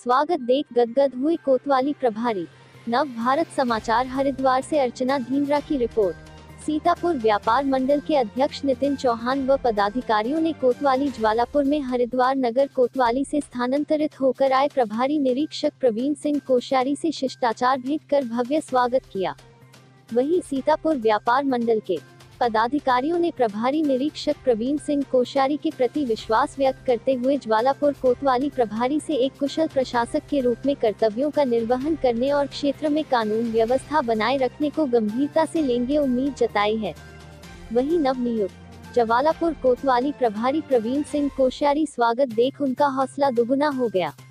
स्वागत देख गदगद हुए कोतवाली प्रभारी। नव भारत समाचार हरिद्वार से अर्चना धीमरा की रिपोर्ट। सीतापुर व्यापार मंडल के अध्यक्ष नितिन चौहान व पदाधिकारियों ने कोतवाली ज्वालापुर में हरिद्वार नगर कोतवाली से स्थानांतरित होकर आए प्रभारी निरीक्षक प्रवीण सिंह कोश्यारी से शिष्टाचार भेंट कर भव्य स्वागत किया। वहीं सीतापुर व्यापार मंडल के पदाधिकारियों ने प्रभारी निरीक्षक प्रवीण सिंह कोश्यारी के प्रति विश्वास व्यक्त करते हुए ज्वालापुर कोतवाली प्रभारी से एक कुशल प्रशासक के रूप में कर्तव्यों का निर्वहन करने और क्षेत्र में कानून व्यवस्था बनाए रखने को गंभीरता से लेंगे उम्मीद जताई है। वहीं नवनियुक्त ज्वालापुर कोतवाली प्रभारी प्रवीण सिंह कोश्यारी स्वागत देख उनका हौसला दुगुना हो गया।